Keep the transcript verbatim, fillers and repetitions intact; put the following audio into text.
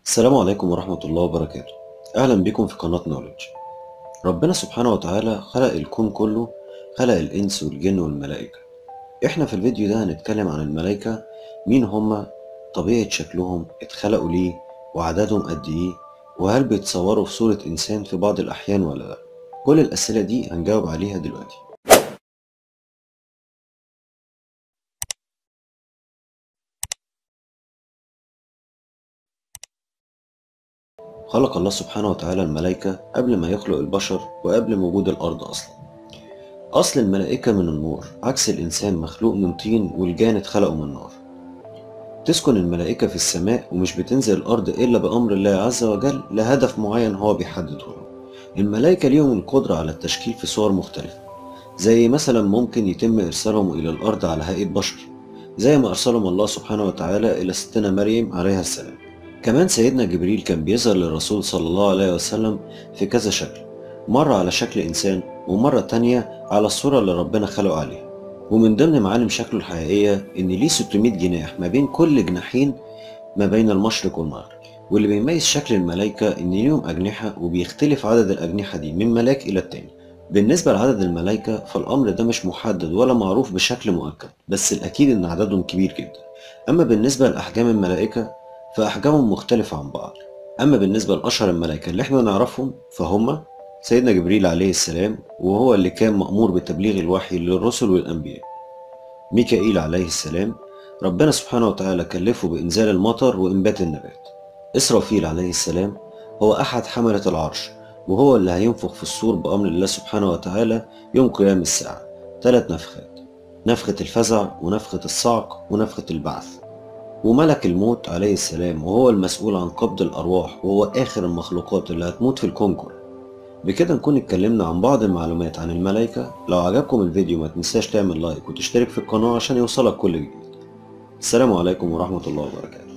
السلام عليكم ورحمة الله وبركاته. أهلا بكم في قناة نوليدج. ربنا سبحانه وتعالى خلق الكون كله، خلق الإنس والجن والملائكة. إحنا في الفيديو ده هنتكلم عن الملائكة، مين هما، طبيعة شكلهم، اتخلقوا ليه، وعددهم قد إيه، وهل بيتصوروا في صورة إنسان في بعض الأحيان ولا لأ. كل الأسئلة دي هنجاوب عليها دلوقتي. خلق الله سبحانه وتعالى الملائكة قبل ما يخلق البشر وقبل وجود الأرض أصلا. أصل الملائكة من النور، عكس الإنسان مخلوق من طين والجان اتخلقوا من نار. تسكن الملائكة في السماء ومش بتنزل الأرض إلا بأمر الله عز وجل لهدف معين هو بيحدده له. الملائكة ليهم القدرة على التشكيل في صور مختلفة، زي مثلا ممكن يتم إرسالهم إلى الأرض على هيئة بشر، زي ما أرسلهم الله سبحانه وتعالى إلى ستنا مريم عليها السلام. كمان سيدنا جبريل كان بيظهر للرسول صلى الله عليه وسلم في كذا شكل، مرة على شكل إنسان ومرة تانية على الصورة اللي ربنا خلقه عليها. ومن ضمن معالم شكله الحقيقية إن ليه ستمائة جناح ما بين كل جناحين ما بين المشرق والمغرب. واللي بيميز شكل الملائكة إن ليهم أجنحة وبيختلف عدد الأجنحة دي من ملاك إلى التاني. بالنسبة لعدد الملائكة فالأمر ده مش محدد ولا معروف بشكل مؤكد، بس الأكيد إن عددهم كبير جدا. أما بالنسبة لأحجام الملائكة فأحجامهم مختلفة عن بعض. أما بالنسبة لأشهر الملائكة اللي احنا نعرفهم فهم سيدنا جبريل عليه السلام، وهو اللي كان مأمور بتبليغ الوحي للرسل والأنبياء. ميكائيل عليه السلام، ربنا سبحانه وتعالى كلفه بإنزال المطر وإنبات النبات. إسرافيل عليه السلام هو أحد حملة العرش، وهو اللي هينفخ في الصور بأمر الله سبحانه وتعالى يوم قيام الساعة. ثلاث نفخات، نفخة الفزع ونفخة الصعق ونفخة البعث. وملك الموت عليه السلام وهو المسؤول عن قبض الأرواح، وهو آخر المخلوقات اللي هتموت في الكون كله. بكده نكون اتكلمنا عن بعض المعلومات عن الملائكة. لو عجبكم الفيديو ما تنساش تعمل لايك وتشترك في القناة عشان يوصلك كل جديد. السلام عليكم ورحمة الله وبركاته.